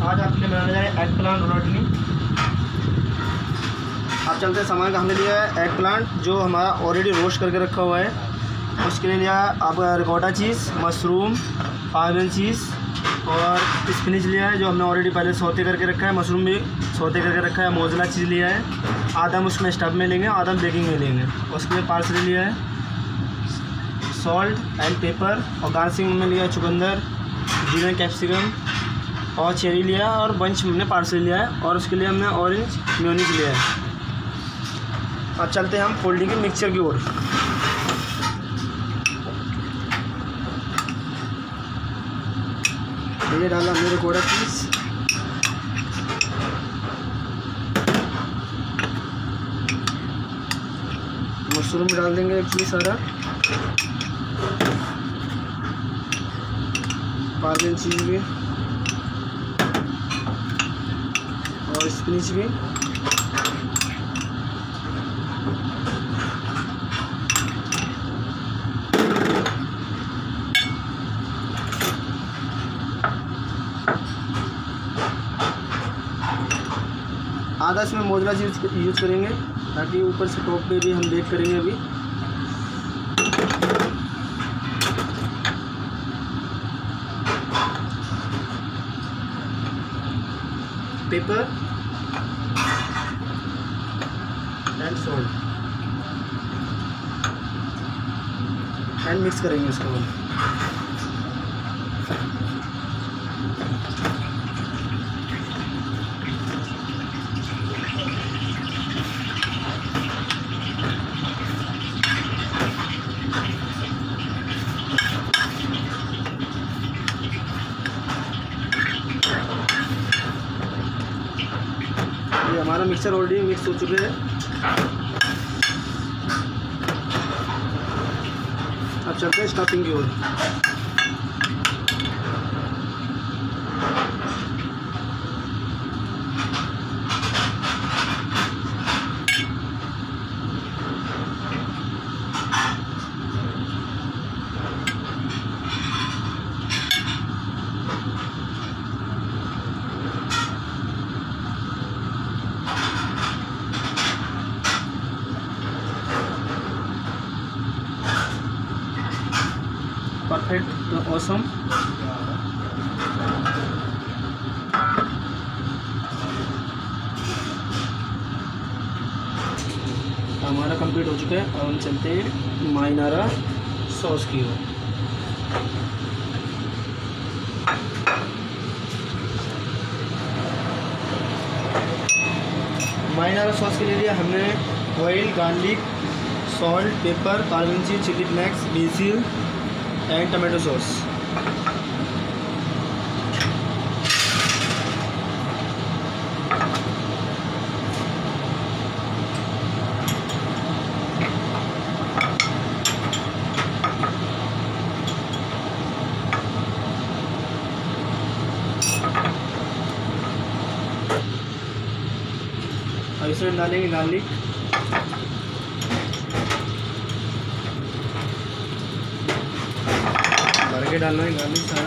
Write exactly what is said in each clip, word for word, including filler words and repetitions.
आज आपके लिए बनाने जा रहे हैं एग प्लांट रोटनी। आप चलते हैं सामान का हमने लिया है एग प्लांट जो हमारा ऑलरेडी रोस्ट करके रखा हुआ है। उसके लिए लिया आपका रिकॉटा चीज़, मशरूम, पार्मेसन चीज़ और स्पिनिच लिया है जो हमने ऑलरेडी पहले सौते करके रखा है। मशरूम भी सौते करके रखा है। मोज़रेला चीज़ लिया है, आधा हम उसमें स्टफ में लेंगे, आधा हम बेकिंग में लेंगे। उसके लिए पार्सले लिया है, सॉल्ट एंड पेपर और गार्निशिंग में लिया है चुकंदर, जीरा, कैप्सिकम और चेरी लिया है और बंच हमने पार्सले लिया है और उसके लिए हमने ऑरेंज मेयोनीज लिया है। अब चलते हैं हम फोल्डिंग के मिक्सचर की ओर। ये डाला हमने रिकॉटा चीज़, मशरूम डाल देंगे एक पीस सारा, पार्मेसन चीज़ भी और स्पिनिच भी। आधा इसमें मोज़रेला चीज़ यूज करेंगे ताकि ऊपर से टॉप पे भी हम बेक करेंगे। अभी pepper and salt and mix करेंगे इसको। ये हमारा मिक्सर ऑलरेडी मिक्स हो चुके हैं। अब चलते हैं स्टफिंग की ओर। Perfect, awesome. हमारा कंप्लीट हो चुका है। अब हम चलते हैं मारिनारा सॉस की ओर। मारिनारा सॉस के लिए हमने oil, garlic, salt, pepper, parmesan cheese, chili flakes, basil and tomato sauce. और इसमें डालेंगे गार्लिक, भर के डालना है गार्लिक सारा।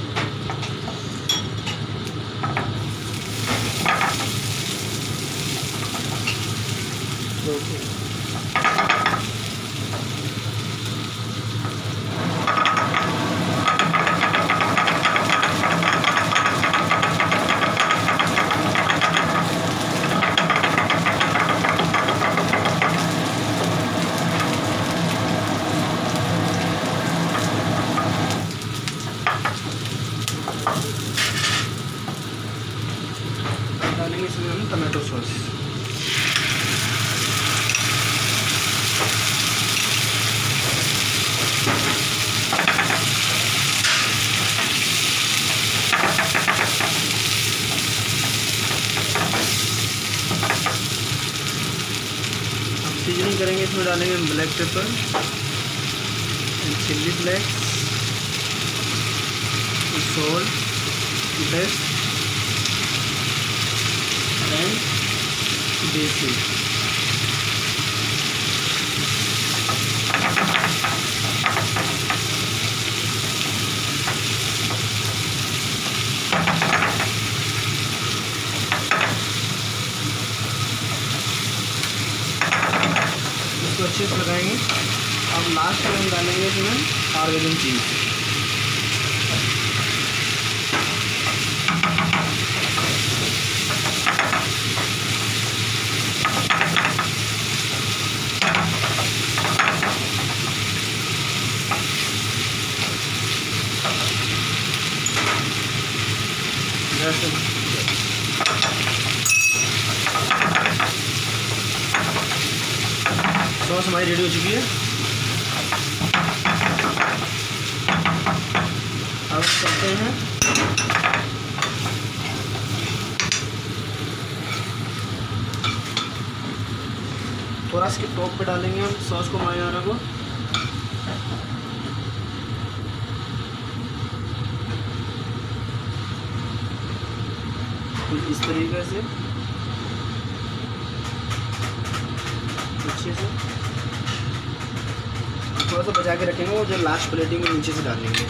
डालेंगे इसमें हम टमाटो सॉस। अब सीजनिंग करेंगे, इसमें डालेंगे black pepper, chilli flakes, salt, best and basil. अच्छे से लगाएंगे। अब लास्ट में हम डालेंगे इसमें पार्मेसन चीज़। सॉस हमारी रेडी हो चुकी है। अब करते हैं थोड़ा इसके टॉप पे डालेंगे हम सॉस को, मारिनारा को। कुछ इस तरीके से अच्छे से थोड़ा सा बचा के रखेंगे, और जो लास्ट प्लेटिंग में नीचे से डालेंगे।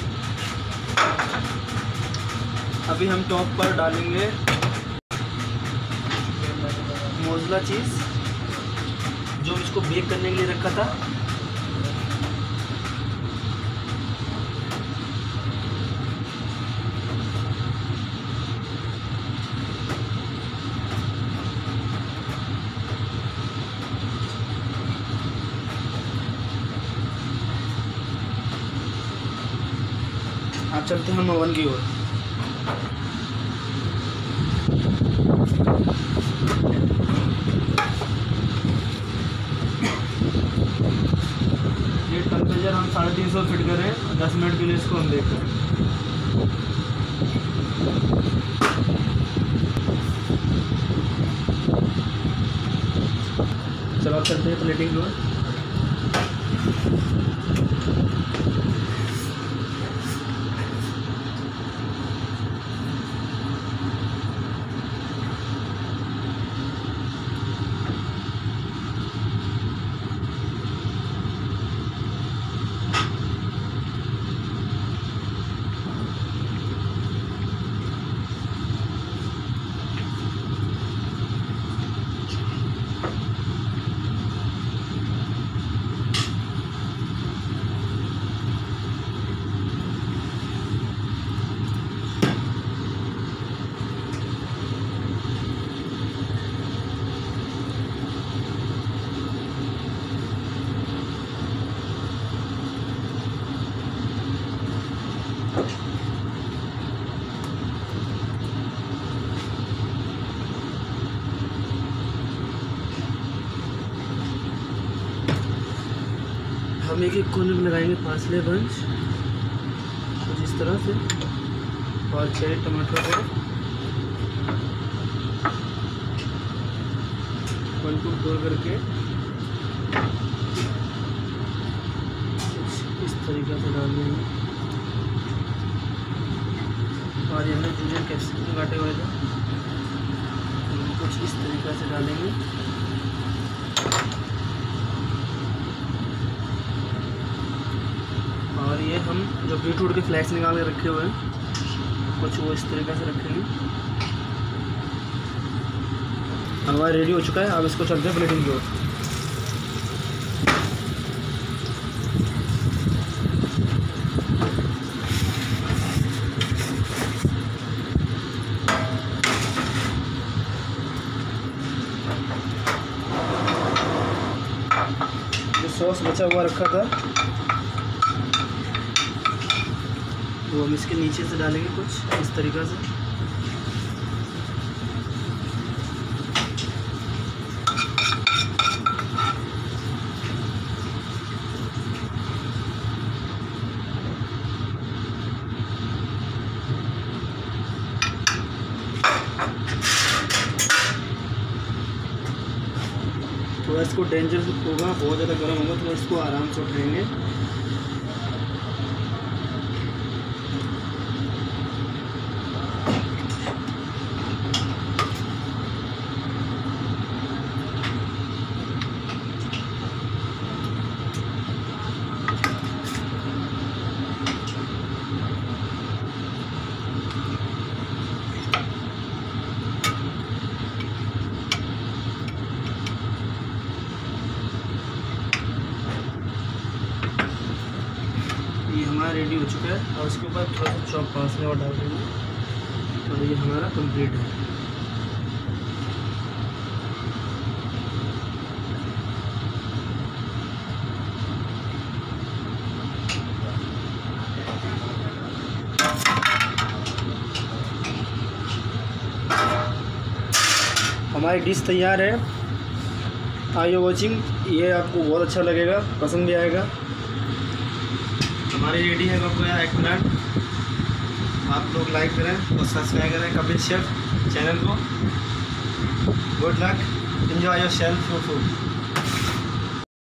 अभी हम टॉप पर डालेंगे मोज़रेला चीज़ जो इसको बेक करने के लिए रखा था। अब चलते हैं हम ओवन की ओर। ये टेम्परेचर हम साढ़े तीन सौ फिट करें, दस मिनट के लिए इसको हम देखते हैं। चलो अब चलते हैं प्लेटिंग की ओर। हम एक एक कोने में लगाएंगे पार्सले बंच कुछ इस तरह से, और चेरी टमाटर को वन टू फोर करके कुछ इस तरीके से डाल देंगे। और ये हमने जूलियन कैप्सिकम काटे हुए थे, कुछ इस तरीके से डालेंगे। और ये हम जो बीटरूट के फ्लैक्स निकाल के रखे हुए हैं कुछ वो इस तरीके से रखेंगे। हलवा रेडी हो चुका है। अब इसको चलते हैं प्लेटिंग की ओर। जो सॉस बचा हुआ रखा था वो हम इसके नीचे से डालेंगे कुछ इस तरीक़ा से। थोड़ा इसको डेंजर होगा, बहुत ज़्यादा गर्म होगा, थोड़ा इसको आराम से उठाएंगे। रेडी हो चुका है। और उसके ऊपर थोड़ा सा चॉप पास में और डाल देंगे और ये हमारा कंप्लीट है। हमारी डिश तैयार है। आर यू वॉचिंग, ये आपको बहुत अच्छा लगेगा, पसंद भी आएगा। हमारी रेडी है पपाया एग प्लांट। आप लोग लाइक करें और सब्सक्राइब करें कपिल शेफ चैनल को। Good luck, enjoy yourself food.